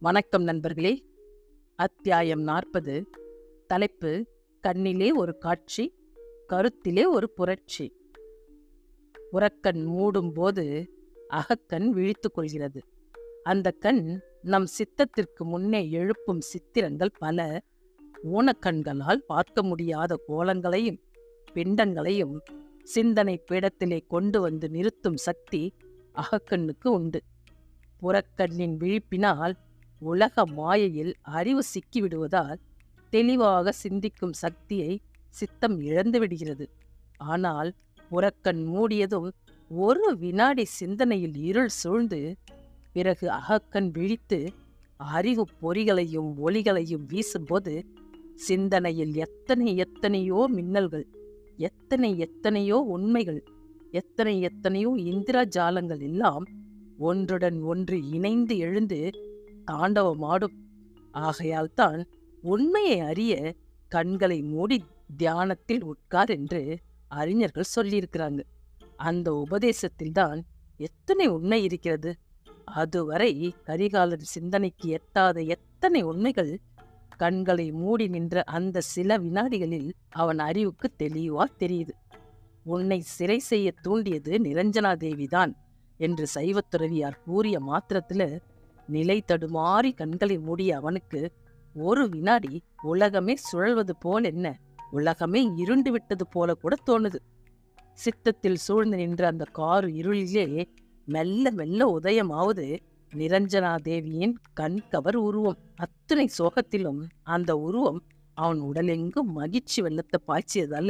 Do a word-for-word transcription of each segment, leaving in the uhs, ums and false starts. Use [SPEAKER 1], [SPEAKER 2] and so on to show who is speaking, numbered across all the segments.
[SPEAKER 1] வணக்கம் நண்பர்களே. அத்தியாயம் நாற்பது. தலைப்பு: கண்ணிலே ஒரு காட்சி, கருத்திலே ஒரு புரட்சி. புறக்கண் மூடும் போது அகக்கண் விழித்துக் கொள்கிறது. அந்த கண் நம் சித்தத்திற்கு முன்னே எழுப்பும் சித்திரங்கள் பல. ஊனக்கண்களால் பார்க்க முடியாத கோலங்களையும் பிண்டங்களையும் சிந்தனை பீடத்திலே கொண்டு வந்து நிறுத்தும் சக்தி அகக்கண்ணுக்கு உண்டு. புறக்கண்ணின் விழிப்பினால் உலக மாயையில் அறிவு சிக்கிவிடுவதால் தெளிவாக சிந்திக்கும் சக்தியை சித்தம் இழந்து விடுகிறது. ஆனால் புறக்கண் மூடியதும் ஒரு வினாடி சிந்தனையில் இருள் சூழ்ந்து பிறகு அகக்கண் விழித்து அறிவு பொறிகளையும் ஒளிகளையும் வீசும்போது சிந்தனையில் எத்தனை எத்தனையோ மின்னல்கள், எத்தனை எத்தனையோ உண்மைகள், எத்தனை எத்தனையோ இந்திரஜாலங்கள் எல்லாம் ஒன்றுடன் ஒன்று இணைந்து எழுந்து தாண்டவமாடும். ஆகையால் தான் உண்மையை அறிய கண்களை மூடி தியானத்தில் உட்கார் என்று அறிஞர்கள் சொல்லியிருக்கிறாங்க. அந்த உபதேசத்தில் தான் எத்தனை உண்மை இருக்கிறது. அதுவரை கரிகாலன் சிந்தனைக்கு எட்டாத எத்தனை உண்மைகள் கண்களை மூடி நின்ற அந்த சில வினாடிகளில் அவன் அறிவுக்கு தெளிவா தெரியுது. உன்னை சிறை செய்ய தூண்டியது நிரஞ்சனாதேவிதான் என்று சைவத்துறவியார் கூறிய மாத்திரத்துல நிலை தடுமாறி கண்களை மூடிய அவனுக்கு ஒரு வினாடி உலகமே சுழல்வது போல், என்ன உலகமே இருண்டு விட்டது போல கூட தோணுது. சித்தத்தில் சூழ்ந்து நின்ற அந்த காரு இருளிலே மெல்ல மெல்ல உதயமாவது நிரஞ்சனாதேவியின் கண்கவர் உருவம். அத்தனை சோகத்திலும் அந்த உருவம் அவன் உடலெங்கும் மகிழ்ச்சி வெள்ளத்தை பாய்ச்சியதால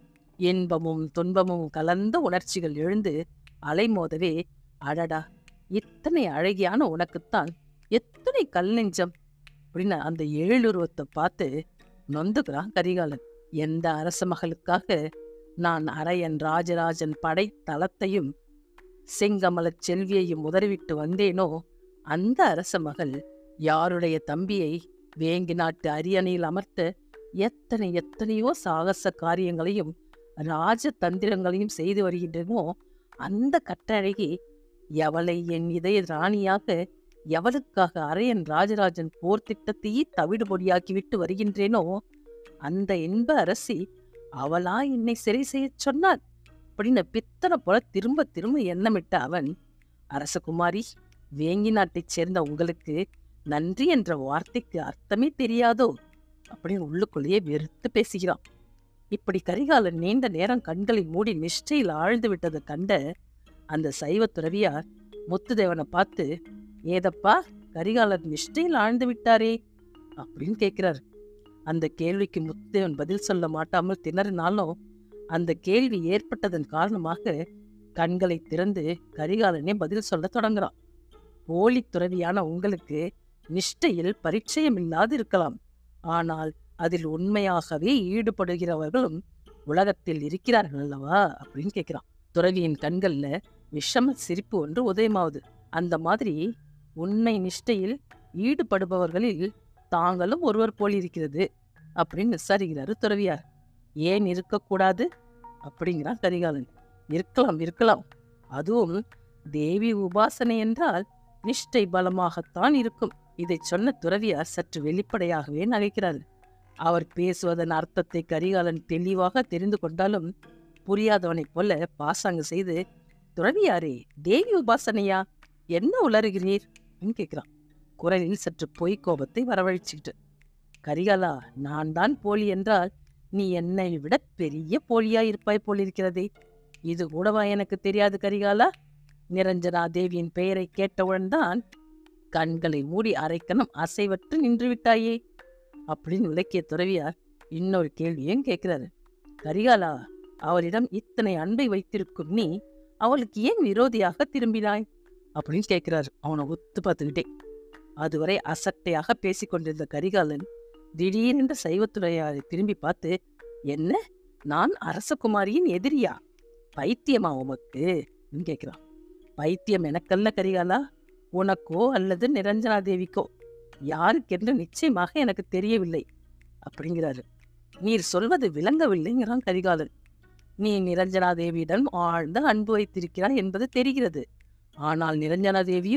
[SPEAKER 1] இன்பமும் துன்பமும் கலந்த உணர்ச்சிகள் எழுந்து அலைமோதவே, அடடா, இத்தனை அழகியான உனக்குத்தான் எத்தனை கல் நெஞ்சம் அப்படின்னு அந்த ஏழுருவத்தை பார்த்து நொந்துகிறான் கரிகாலன். எந்த அரச மகளுக்காக நான் அரையன் ராஜராஜன் படை தளத்தையும் செங்கமலச் செல்வியையும் உதறிவிட்டு வந்தேனோ, அந்த அரச மகள் யாருடைய தம்பியை வேங்கி நாட்டு அரியணையில் அமர்த்த எத்தனை எத்தனையோ சாகச காரியங்களையும் ராஜ தந்திரங்களையும் செய்து வருகின்றனோ, அந்த கட்டழகி எவளை என் இதய ராணியாக, எவளுக்காக அரையன் ராஜராஜன் போர் திட்டத்தையே தவிடுபொடியாக்கிவிட்டு வருகின்றேனோ, அந்த இன்ப அரசி அவளா என்னை சிறை செய்ய சொன்னாள் அப்படின்னு பித்தனை போல திரும்ப திரும்ப எண்ணமிட்ட அவன், அரசகுமாரி, வேங்கி நாட்டைச் சேர்ந்த உங்களுக்கு நன்றி என்ற வார்த்தைக்கு அர்த்தமே தெரியாதோ அப்படின்னு உள்ளுக்குள்ளேயே வெறுத்து பேசுகிறான். இப்படி கரிகாலன் நீண்ட நேரம் கண்களை மூடி நிஷ்டையில் ஆழ்ந்து விட்டதை கண்ட அந்த சைவ துறவியார் முத்துதேவனை பார்த்து, ஏதப்பா, கரிகாலன் நிஷ்டையில் ஆழ்ந்து விட்டாரே அப்படின்னு கேட்கிறார். அந்த கேள்விக்கு முத்துதேவன் பதில் சொல்ல மாட்டாமல் திணறினாலும் அந்த கேள்வி ஏற்பட்டதன் காரணமாக கண்களை திறந்து கரிகாலனே பதில் சொல்ல தொடங்குறான். போலி துறவியான உங்களுக்கு நிஷ்டையில் பரிச்சயம் இல்லாது இருக்கலாம், ஆனால் அதில் உண்மையாகவே ஈடுபடுகிறவர்களும் உலகத்தில் இருக்கிறார்கள் அல்லவா அப்படின்னு கேட்கிறான். துறவியின் கண்கள்ல விஷம சிரிப்பு ஒன்று உதயமாவது. அந்த மாதிரி உண்மை நிஷ்டையில் ஈடுபடுபவர்களில் தாங்களும் ஒருவர் போல் இருக்கிறது அப்படின்னு விசாரிக்கிறாரு துறவியார். ஏன் இருக்கக்கூடாது அப்படிங்கிறான் கரிகாலன். இருக்கலாம் இருக்கலாம், அதுவும் தேவி உபாசனை என்றால் நிஷ்டை பலமாகத்தான் இருக்கும். இதை சொன்ன துறவியார் சற்று வெளிப்படையாகவே நகைக்கிறார். அவர் பேசுவதன் அர்த்தத்தை கரிகாலன் தெளிவாக தெரிந்து கொண்டாலும் புரியாதவனைப் போல பாசாங்கு செய்து, துறவியாரே, தேவி உபாசனையா, என்ன உளறுகிறீர் கேட்கிறான். குரலில் சற்று பொய் கோபத்தை வரவழைச்சுக்கிட்டு. கரிகாலா, நான் தான் போலி என்றால் நீ என்னை விட பெரிய போலியா இருப்பாய் போலிருக்கிறதே. இது கூடவா எனக்கு தெரியாது கரிகாலா? நிரஞ்சனா தேவியின் பெயரை கேட்டவுடன் தான் கண்களை மூடி அரைக்கணம் அசைவற்று நின்று விட்டாயே அப்படின்னு விளக்கிய துறவியார் இன்னொரு கேள்வியும் கேட்கிறாரு. கரிகாலா, அவளிடம் இத்தனை அன்பை வைத்திருக்கும் நீ அவளுக்கு ஏன் விரோதியாக திரும்பினாய் அப்படின்னு கேட்கிறாரு அவனை ஒத்து பார்த்துக்கிட்டே. அதுவரை அசட்டையாக பேசிக்கொண்டிருந்த கரிகாலன் திடீரென்று சைவத்துறையாரை திரும்பி பார்த்து, என்ன, நான் அரசகுமாரியின் எதிரியா? பைத்தியமா உமக்கு கேட்கிறான். பைத்தியம் எனக்கல்ல கரிகாலா, உனக்கோ அல்லது நிரஞ்சனாதேவிக்கோ, யாருக்கென்று நிச்சயமாக எனக்கு தெரியவில்லை அப்படிங்கிறாரு. நீர் சொல்வது விளங்கவில்லைங்கிறான் கரிகாலன். நீ நிரஞ்சனாதேவியிடம் ஆழ்ந்த அன்பு வைத்திருக்கிறாய் என்பது தெரிகிறது. ஆனால் நிரஞ்சனாதேவியோ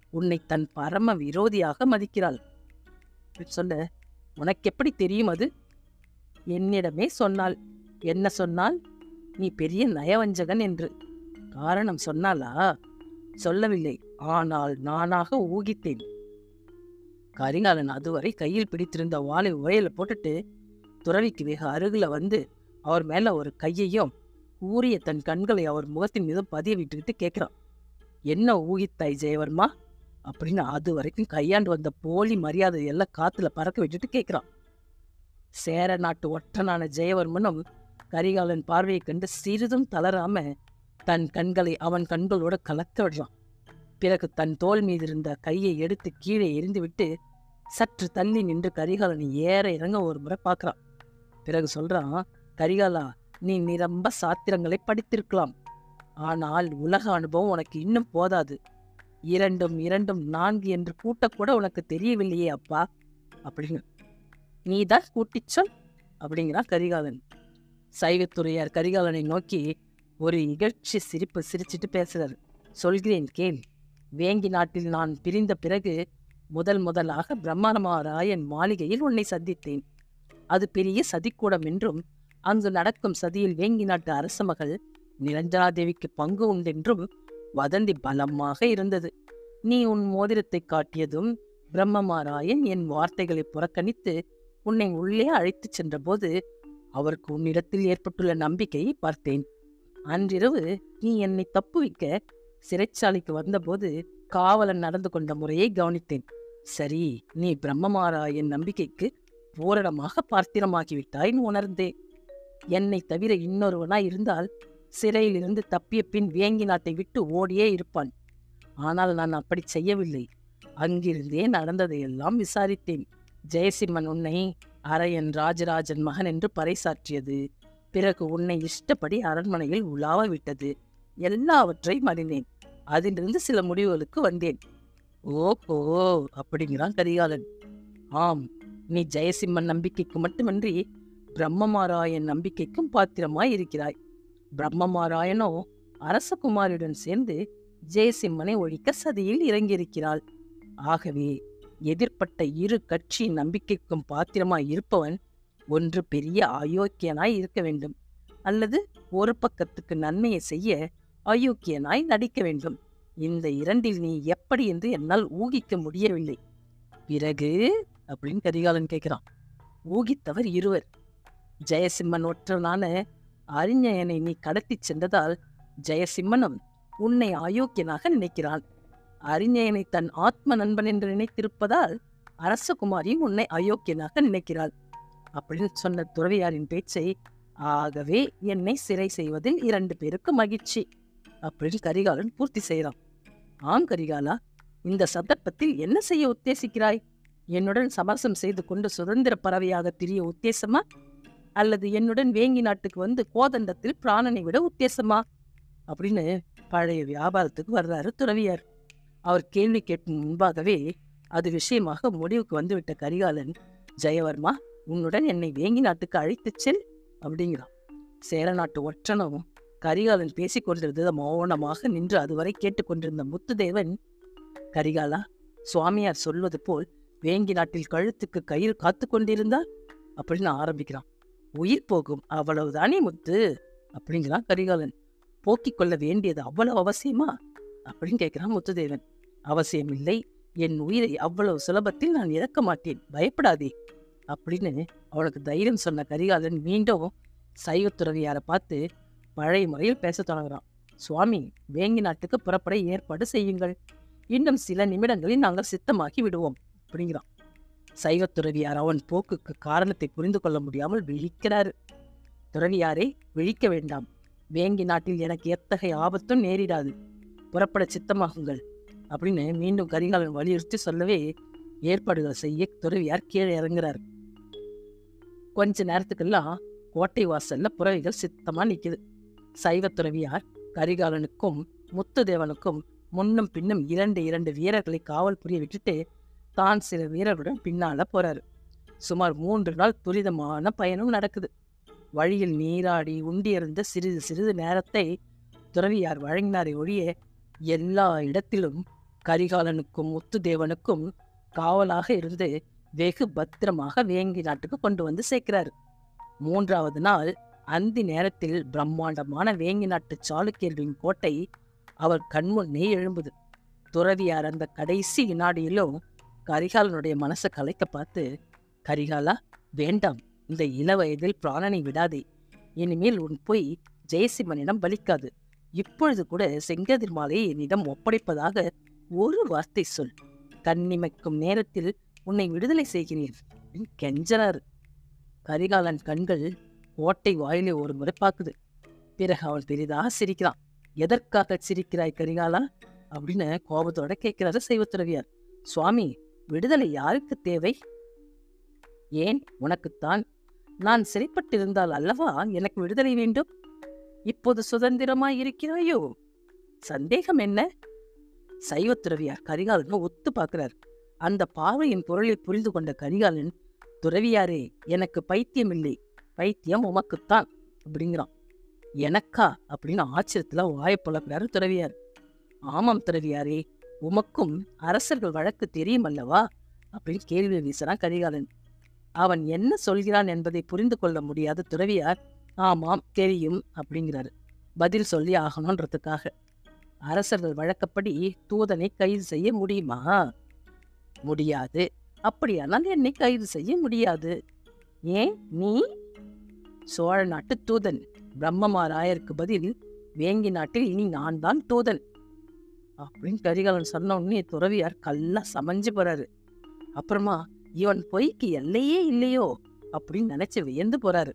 [SPEAKER 1] உன்னை தன் பரம விரோதியாக மதிக்கிறாள். சொல்ல, உனக்கு எப்படி தெரியும் அது? என்னிடமே சொன்னாள். என்ன சொன்னாள்? நீ பெரிய நயவஞ்சகன் என்று. காரணம் சொன்னாளா? சொல்லவில்லை, ஆனால் நானாக ஊகித்தேன். கரிகாலன் அதுவரை கையில் பிடித்திருந்த வாளை உயல போட்டுட்டு துறவிக்கு வெகு அருகில வந்து அவர் மேல ஒரு கையையும் ஊறிய தன் கண்களை அவர் முகத்தின் மீது பதிய விட்டுக்கிட்டு கேட்கிறான். என்ன ஊகித்தாய் ஜெயவர்மா அப்படின்னு அது வரைக்கும் கையாண்டு வந்த போலி மரியாதை எல்லாம் காத்துல பறக்க விட்டுட்டு கேட்கிறான். சேர நாட்டு ஒற்றனான ஜெயவர்மனும் கரிகாலன் பார்வையை கண்டு சிறிதும் தளராம தன் கண்களை அவன் கண்களோட கலக்க விடுறான். பிறகு தன் தோல் மீது இருந்த கையை எடுத்து கீழே எரிந்துவிட்டு சற்று தள்ளி நின்று கரிகாலனை ஏற இறங்க ஒரு முறை பார்க்கறான். பிறகு சொல்றான், கரிகாலா, நீ நிரம்ப சாத்திரங்களை படித்திருக்கலாம். ஆனால் உலக அனுபவம் உனக்கு இன்னும் போதாது. இரண்டும் இரண்டும் நான்கு என்று கூட்டக்கூட உனக்கு தெரியவில்லையே அப்பா அப்படின்னு. நீதான் கூட்டிச் சொல் அப்படிங்கிறான் கரிகாலன். சைவத்துறையார் கரிகாலனை நோக்கி ஒரு இகழ்ச்சி சிரிப்பு சிரிச்சிட்டு பேசுறாரு. சொல்கிறேன் கேள். வேங்கி நாட்டில் நான் பிரிந்த பிறகு முதல் முதலாக பிரம்மராயன் மாளிகையில் உன்னை சந்தித்தேன். அது பெரிய சதிக்கூடம் என்றும் அங்கு நடக்கும் சதியில் வேங்கி நாட்டு அரச மகள் நிரஞ்சனாதேவிக்கு பங்கு உண்டென்றும் வதந்தி பலமாக இருந்தது. நீ உன் மோதிரத்தை காட்டியதும் பிரம்மராயன் என் வார்த்தைகளை புறக்கணித்து உன்னை உள்ளே அழைத்துச் சென்றபோது அவருக்கு உன்னிடத்தில் ஏற்பட்டுள்ள நம்பிக்கையை பார்த்தேன். அன்றிரவு நீ என்னை தப்புவிக்க சிறைச்சாலைக்கு வந்தபோது காவலன் நடந்து கொண்ட முறையை கவனித்தேன். சரி, நீ பிரம்மராயன் நம்பிக்கைக்கு பூரணமாக பார்த்திரமாகிவிட்டாய் உணர்ந்தேன். என்னை தவிர இன்னொருவனாய் இருந்தால் சிறையிலிருந்து தப்பிய பின் வேங்கி நாட்டை விட்டு ஓடியே இருப்பான். ஆனால் நான் அப்படி செய்யவில்லை. அங்கிருந்தே நடந்ததையெல்லாம் விசாரித்தேன். ஜெயசிம்மன் உன்னை அரையன் ராஜராஜன் மகன் என்று பறைசாற்றியது, பிறகு உன்னை இஷ்டப்படி அரண்மனையில் உலாவ விட்டது, எல்லாவற்றையும் அறிந்தேன். அதிலிருந்து சில முடிவுகளுக்கு வந்தேன். ஓஹோ அப்படிங்கிறான் கரிகாலன். ஆம், நீ ஜெயசிம்மன் நம்பிக்கைக்கு மட்டுமின்றி பிரம்மராயன் நம்பிக்கைக்கும் பாத்திரமாய் இருக்கிறாய். பிரம்மராயனோ அரசகுமாரியுடன் சேர்ந்து ஜெயசிம்மனை ஒழிக்க சதியில் இறங்கியிருக்கிறாள். ஆகவே எதிர்ப்பட்ட இரு கட்சி நம்பிக்கைக்கும் பாத்திரமாய் இருப்பவன் ஒன்று பெரிய அயோக்கியனாய் இருக்க வேண்டும், அல்லது ஒரு பக்கத்துக்கு நன்மையை செய்ய அயோக்கியனாய் நடிக்க வேண்டும். இந்த இரண்டில் நீ எப்படி என்று என்னால் ஊகிக்க முடியவில்லை. பிறகு அப்படின்னு கரிகாலன் கேட்கிறான். ஊகித்தவர் இருவர். ஜெயசிம்மன் ஒற்றனான அறிஞனை நீ கடத்தி சென்றதால் ஜெயசிம்மனும் உன்னை அயோக்கியனாக நினைக்கிறான். அறிஞனை தன் ஆத்ம நண்பன் என்று நினைத்திருப்பதால் அரசகுமாரியும் உன்னை அயோக்கியனாக நினைக்கிறாள் அப்படின்னு சொன்ன துறவியாரின் பேச்சை, ஆகவே என்னை சிறை செய்வதில் இரண்டு பேருக்கு மகிழ்ச்சி அப்படின்னு கரிகாலன் பூர்த்தி செய்யறான். ஆம் கரிகாலா, இந்த சந்தர்ப்பத்தில் என்ன செய்ய உத்தேசிக்கிறாய்? என்னுடன் சமரசம் செய்து கொண்டு சுதந்திர பறவையாக திரிய உத்தேசமா, அல்லது என்னுடன் வேங்கி நாட்டுக்கு வந்து கோதண்டத்தில் பிராணனை விட உத்தேசமா அப்படின்னு பழைய வியாபாரத்துக்கு வர்றாரு துறவியார். அவர் கேள்வி கேட்கும் முன்பாகவே அது விஷயமாக முடிவுக்கு வந்துவிட்ட கரிகாலன், ஜெயவர்மா, உன்னுடன் என்னை வேங்கி நாட்டுக்கு அழைத்துச் செல் அப்படிங்கிறான். சேர நாட்டு ஒற்றனும் கரிகாலன் பேசிக் கொண்டிருந்தது மௌனமாக நின்று அதுவரை கேட்டுக்கொண்டிருந்த முத்துதேவன், கரிகாலா, சுவாமியார் சொல்வது போல் வேங்கி நாட்டில் கழுத்துக்கு கயிறு காத்து கொண்டிருந்தார் அப்படின்னு ஆரம்பிக்கிறான். உயிர் போகும், அவ்வளவுதானே முத்து அப்படிங்கிறான் கரிகாலன். போக்கிக் கொள்ள வேண்டியது அவ்வளவு அவசியமா அப்படின்னு கேட்கிறான் முத்துதேவன். அவசியமில்லை, என் உயிரை அவ்வளவு சுலபத்தில் நான் இறக்க மாட்டேன், பயப்படாதே அப்படின்னு அவளுக்கு தைரியம் சொன்ன கரிகாலன் மீண்டும் சைவத்துறவியாரை பார்த்து பழைய முறையில் பேச தொடங்குறான். சுவாமி, வேங்கி நாட்டுக்கு புறப்பட ஏற்பாடு செய்யுங்கள். இன்னும் சில நிமிடங்களில் நாங்கள் சித்தமாக்கி விடுவோம் அப்படிங்கிறான். சைவத்துறவியார் அவன் போக்குக்கு காரணத்தை புரிந்து கொள்ள முடியாமல் விழிக்கிறாரு. துறவியாரே, விழிக்க வேண்டாம். வேங்கி நாட்டில் எனக்கு எத்தகைய ஆபத்தும் நேரிடாது. புறப்பட சித்தமாகுங்கள் அப்படின்னு மீண்டும் கரிகாலன் வலியுறுத்தி சொல்லவே ஏற்பாடுகள் செய்ய துறவியார் கீழே இறங்குறாரு. கொஞ்ச நேரத்துக்கெல்லாம் கோட்டை வாசல்ல புறவிகள் சித்தமா நிக்குது. சைவ துறவியார் கரிகாலனுக்கும் முத்துதேவனுக்கும் முன்னும் பின்னும் இரண்டு இரண்டு வீரர்களை காவல் புரிய விட்டுட்டு தான் சில வீரருடன் பின்னால போறாரு. சுமார் மூன்று நாள் துரிதமான பயணம் நடக்குது. வழியில் நீராடி உண்டியிருந்த சிறிது சிறிது நேரத்தை துறவியார் வழங்கினாரை ஒழிய எல்லா இடத்திலும் கரிகாலனுக்கும் முத்துதேவனுக்கும் காவலாக இருந்து வெகு பத்திரமாக வேங்கி நாட்டுக்கு கொண்டு வந்து சேர்க்கிறாரு. மூன்றாவது நாள் அந்தி நேரத்தில் பிரம்மாண்டமான வேங்கி நாட்டு சாளுக்கியர்களின் கோட்டை அவர் கண்முன்னே எழும்புது. துறவியார் அந்த கடைசி வினாடியிலும் கரிகாலனுடைய மனசை கலைக்க பார்த்து, கரிகாலா, வேண்டாம், இந்த இள வயதில் பிராணனை விடாதே. இனிமேல் உன் பொய் ஜெயசிம்மனிடம் பலிக்காது. இப்பொழுது கூட செங்கதிர் மாலையை என்னிடம் ஒப்படைப்பதாக ஒரு வார்த்தை சொல். கண்ணிமைக்கும் நேரத்தில் உன்னை விடுதலை செய்கிறேன் கெஞ்சனாரு. கரிகாலன் கண்கள் ஓட்டை வாயிலை ஒரு முறை பார்க்குது. பிறகு அவன் பெரிதாக சிரிக்கிறான். எதற்காக சிரிக்கிறாய் கரிகாலா அப்படின்னு கோபத்தோட கேட்கிறாரு சைவத்துறவியார். சுவாமி, விடுதலை யாருக்கு தேவை? ஏன், உனக்குத்தான். நான் சிறைப்பட்டிருந்தால் அல்லவா எனக்கு விடுதலை வேண்டும்? இப்போது சுதந்திரமாய் இருக்கிறாயோ? சந்தேகம் என்ன? சைவத்துறவியார் கரிகாலனை ஒத்து பார்க்கிறார். அந்த பார்வையின் பொருளை புரிந்து கொண்ட கரிகாலன், துறவியாரே, எனக்கு பைத்தியம் இல்லை, பைத்தியம் உமக்குத்தான் அப்படிங்கிறான். எனக்கா அப்படின்னு ஆச்சரியத்துல வாயை புலக்கிறாரு துறவியார். ஆமாம் துறவியாரே, உமக்கும் அரசர்கள் வழக்கு தெரியும் அல்லவா அப்படின்னு கேள்வி வீசுறான் கரிகாலன். அவன் என்ன சொல்கிறான் என்பதை புரிந்து கொள்ள முடியாத துறவியார், ஆமாம் தெரியும் அப்படிங்கிறாரு. பதில் சொல்லி ஆகணுன்றதுக்காக. அரசர்கள் வழக்கப்படி தூதனை கைது செய்ய முடியுமா? முடியாது. அப்படியானால் என்னை கைது செய்ய முடியாது. ஏன்? நீ சோழ நாட்டு தூதன். பிரம்மமாராயருக்கு பதில் வேங்கி நாட்டில் இனி நான் தான் தூதன் அப்படின்னு கரிகாலன் சொன்ன உடனே துறவியார் கல்லா சமைஞ்சு போறாரு. அப்புறமா இவன் பொய்க்கு எல்லையே இல்லையோ அப்படின்னு நினைச்சு வியந்து போறாரு.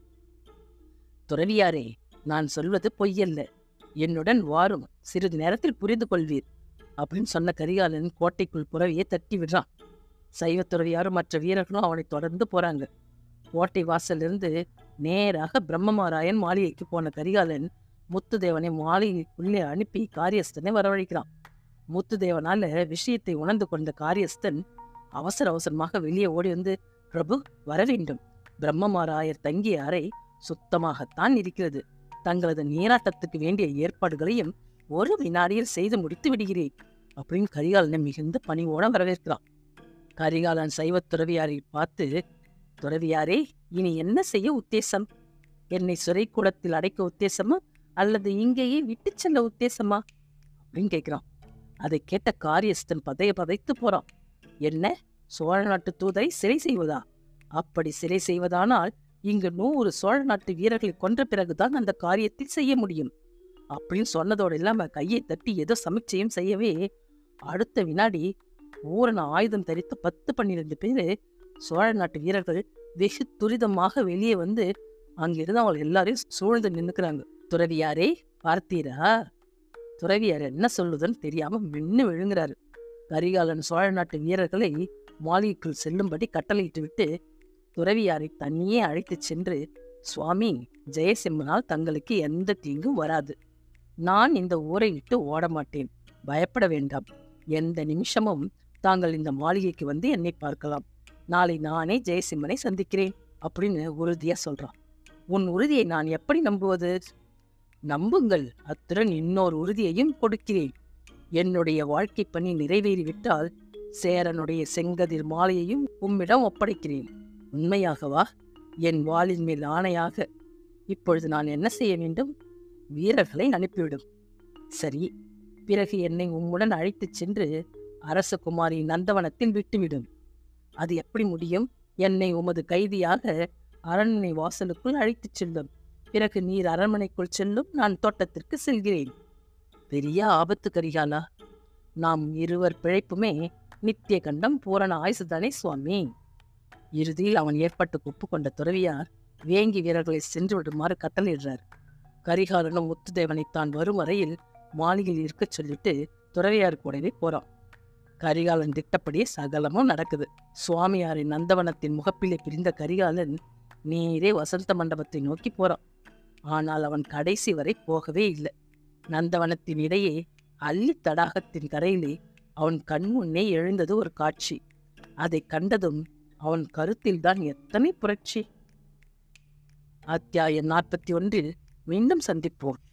[SPEAKER 1] துறவியாரே, நான் சொல்வது பொய்யல்ல, என்னுடன் வாரும், சிறிது நேரத்தில் புரிந்து கொள்வீர் அப்படின்னு சொன்ன கரிகாலன் கோட்டைக்குள் புறவியை தட்டி விடுறான். சைவ துறவியாரும் மற்ற வீரர்களும் அவனை தொடர்ந்து போறாங்க. கோட்டை வாசலிருந்து நேராக பிரம்மமாராயன் மாளிகைக்கு போன கரிகாலன் முத்துதேவனை மாளிகைக்குள்ளே அனுப்பி காரியஸ்தனை வரவழைக்கிறான். முத்துதேவனால விஷயத்தை உணர்ந்து கொண்ட காரியஸ்தன் அவசர அவசரமாக வெளியே ஓடி வந்து, பிரபு, வர வேண்டும். பிரம்மமாராயர் தங்கிய அறை சுத்தமாகத்தான் இருக்கிறது. தங்களது நீராட்டத்துக்கு வேண்டிய ஏற்பாடுகளையும் ஒரு வினாடியில் செய்து முடித்து விடுகிறேன் அப்படின்னு கரிகாலனை மிகுந்த பணிவோட வரவேற்கிறான். கரிகாலன் சைவ துறவியாரை பார்த்து, துறவியாரே, இனி என்ன செய்ய உத்தேசம்? என்னை சிறைக்கூடத்தில் அடைக்க உத்தேசமா அல்லது இங்கேயே விட்டு செல்ல உத்தேசமா அப்படின்னு கேட்கிறான். அதை கேட்ட காரியஸ்தன் பதைய பதைத்து போறான். என்ன, சோழ நாட்டு தூதரை சிறை செய்வதா? அப்படி சிறை செய்வதானால் இங்கு நூறு சோழ நாட்டு வீரர்களை கொன்ற பிறகுதான் அந்த காரியத்தை செய்ய முடியும் அப்படின்னு சொன்னதோடு இல்லாம கையை தட்டி ஏதோ சமீட்சையும் செய்யவே அடுத்த வினாடி ஊரண ஆயுதம் தரித்து பத்து பன்னிரண்டு பேரு சோழ நாட்டு வீரர்கள் வெகு துரிதமாக வெளியே வந்து அங்கிருந்து அவங்க எல்லாரையும் சூழ்ந்து நின்னுக்கிறாங்க. துறவியாரே, பார்த்தீரா? துறவியார் என்ன சொல்லுதுன்னு தெரியாம மின்னு விழுங்குறாரு. கரிகாலன் சோழ நாட்டு வீரர்களை மாளிகைக்குள் செல்லும்படி கட்டளையிட்டு விட்டு துறவியாரை தனியே அழைத்து சென்று, சுவாமி, ஜெயசிம்மனால் தங்களுக்கு எந்த தீங்கும் வராது. நான் இந்த ஊரை விட்டு ஓடமாட்டேன், பயப்பட வேண்டாம். எந்த நிமிஷமும் தாங்கள் இந்த மாளிகைக்கு வந்து என்னை பார்க்கலாம். நாளை நானே ஜெயசிம்மனை சந்திக்கிறேன் அப்படின்னு உறுதியா சொல்றான். உன் உறுதியை நான் எப்படி நம்புவது? நம்புங்கள், அத்துடன் இன்னொரு உறுதியையும் கொடுக்கிறேன். என்னுடைய வாழ்க்கை பணி நிறைவேறிவிட்டால் சேரனுடைய செங்கதிர் மாலையையும் உம்மிடம் ஒப்படைக்கிறேன். உண்மையாகவா? என் வாளின் மேல் ஆணையாக. இப்பொழுது நான் என்ன செய்ய வேண்டும்? வீரர்களை அனுப்பிவிடும். சரி, பிறகு என்னை உம்முடன் அழைத்துச் சென்று அரசகுமாரி நந்தவனத்தில் விட்டுவிடும். அது எப்படி முடியும்? என்னை உமது கைதியாக அரண்மனை வாசலுக்குள் அழைத்துச் செல்லும். பிறகு நீர் அரண்மனைக்குள் செல்லும், நான் தோட்டத்திற்கு செல்கிறேன். பெரிய ஆபத்து கரிகாலா. நாம் இருவர் பிழைப்புமே நித்திய கண்டம் பூரண ஆயுசுதானே சுவாமி. இறுதியில் அவன் ஏற்பட்டு ஒப்புக்கொண்ட துறவியார் வேங்கி வீரர்களை சென்று விடுமாறு கட்டளையிடுறார். கரிகாலனும் முத்துதேவனை தான் வரும் வரையில் மாளிகையில் இருக்கச் சொல்லிட்டு துறவியார் கூடவே போறான். கரிகாலன் திட்டப்படியே சகலமும் நடக்குது. சுவாமியாரின் நந்தவனத்தின் முகப்பிலே பிரிந்த கரிகாலன் நேரே வசந்த மண்டபத்தை நோக்கி போறான். ஆனால் அவன் கடைசி வரை போகவே இல்லை. நந்தவனத்தின் இடையே அள்ளி தடாகத்தின் கரையிலே அவன் கண் முன்னே எழுந்தது ஒரு காட்சி. அதை கண்டதும் அவன் கருத்தில்தான் எத்தனை புரட்சி! அத்தியாயம் நாற்பத்தி ஒன்றில் மீண்டும் சந்திப்போம்.